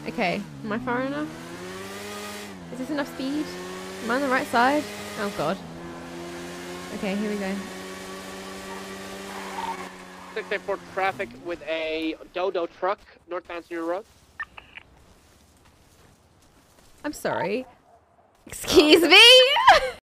Okay, am I far enough? Is this enough speed? Am I on the right side? Oh god. Okay, here we go. 684 traffic with a Dodo truck northbound Senior Road. I'm sorry. Excuse me?